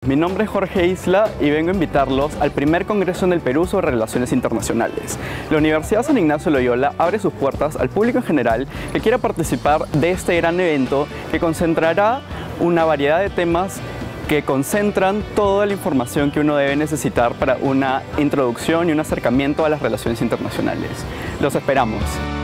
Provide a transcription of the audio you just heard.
Mi nombre es Jorge Isla y vengo a invitarlos al primer Congreso en el Perú sobre Relaciones Internacionales. La Universidad San Ignacio de Loyola abre sus puertas al público en general que quiera participar de este gran evento que concentrará una variedad de temas que concentran toda la información que uno debe necesitar para una introducción y un acercamiento a las relaciones internacionales. Los esperamos.